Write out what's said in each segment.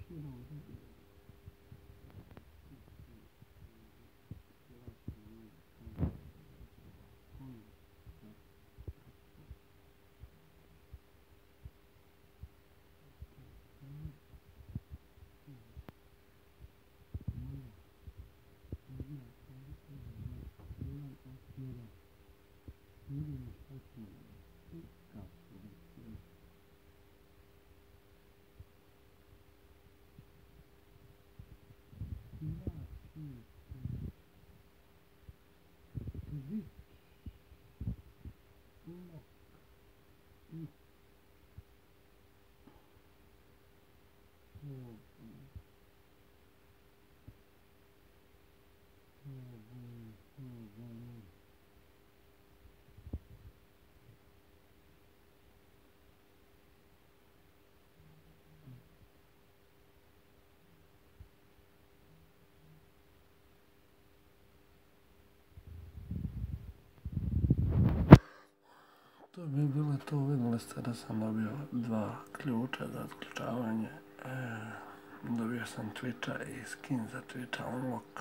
To bi bilo to, vidjeli ste da sam dobio 2 ključa za otključavanje. Dobio sam Twitcha i skin za Twitcha Unlock.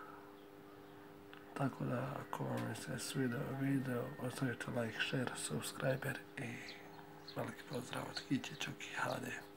Tako da ako vam se svidio video, ostavite like, share, subscriber i veliki pozdrav od Hiće Čuki HD.